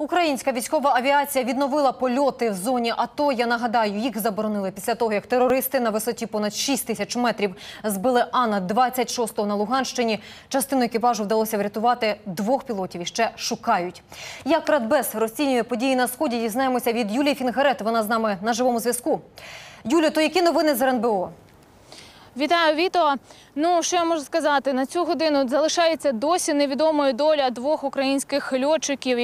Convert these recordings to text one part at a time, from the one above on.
Українська військова авіація відновила польоти в зоні АТО. Я нагадаю, їх заборонили після того, як терористи на висоті понад 6 тисяч метрів збили Ан-26 на Луганщині. Частину екіпажу вдалося врятувати, 2 пілотів іще шукають. Як Радбез розцінює події на Сході, дізнаємося від Юлії Фінгерет. Вона з нами на живому зв'язку. Юлю, то які новини з РНБО? Вітаю, Віто. Ну, що я можу сказати? На цю годину залишається досі невідомою доля 2 українських льотчиків,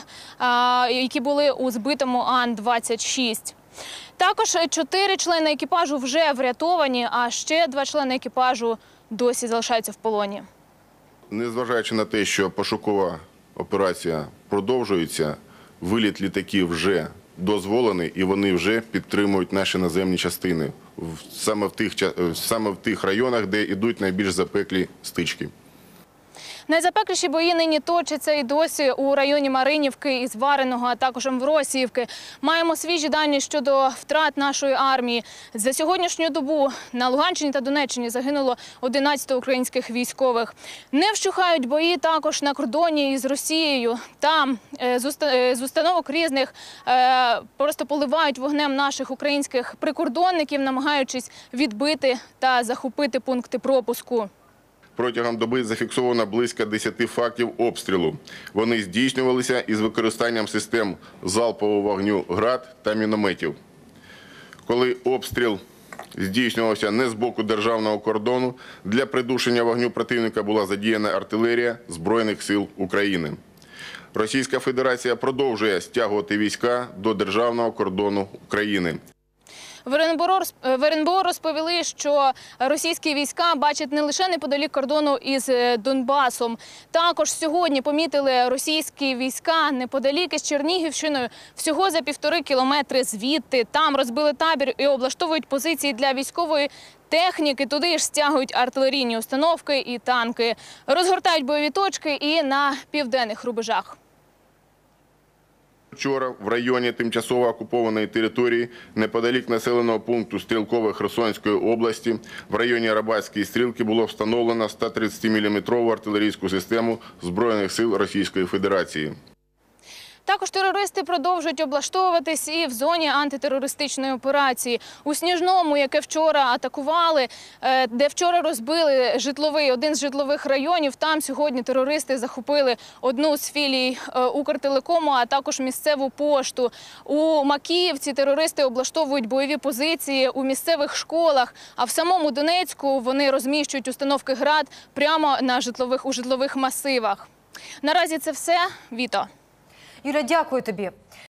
які були у збитому Ан-26. Також 4 члени екіпажу вже врятовані, а ще 2 члени екіпажу досі залишаються в полоні. Незважаючи на те, що пошукова операція продовжується, виліт літаків вже дозволений і вони вже підтримують наші наземні частини саме в тих районах, де йдуть найбільш запеклі стички. Найзапекліші бої нині точаться і досі у районі Маринівки і Звареного, а також Амвросіївки. Маємо свіжі дані щодо втрат нашої армії. За сьогоднішню добу на Луганщині та Донеччині загинуло 11 українських військових. Не вщухають бої також на кордоні із Росією. Там з установок різних просто поливають вогнем наших українських прикордонників, намагаючись відбити та захопити пункти пропуску. Протягом доби зафіксовано близько 10 фактів обстрілу. Вони здійснювалися із використанням систем залпового вогню «Град» та мінометів. Коли обстріл здійснювався не з боку державного кордону, для придушення вогню противника була задіяна артилерія Збройних сил України. Російська Федерація продовжує стягувати війська до державного кордону України. В РНБО розповіли, що російські війська бачать не лише неподалік кордону із Донбасом. Також сьогодні помітили російські війська неподалік із Чернігівщиною, всього за 1,5 кілометри звідти. Там розбили табір і облаштовують позиції для військової техніки. Туди ж стягують артилерійні установки і танки. Розгортають бойові точки і на південних рубежах. Вчора в районі тимчасово окупованої території, неподалік населеного пункту Стрілкове Херсонської області, в районі Арабатської стрілки було встановлено 130-мм артилерійську систему Збройних сил Російської Федерації. Також терористи продовжують облаштовуватись і в зоні антитерористичної операції. У Сніжному, яке вчора атакували, де вчора розбили один з житлових районів, там сьогодні терористи захопили одну з філій Укртелекому, а також місцеву пошту. У Макіївці терористи облаштовують бойові позиції у місцевих школах, а в самому Донецьку вони розміщують установки «Град» прямо у житлових масивах. Наразі це все. Віто. Юля, дякую тобі.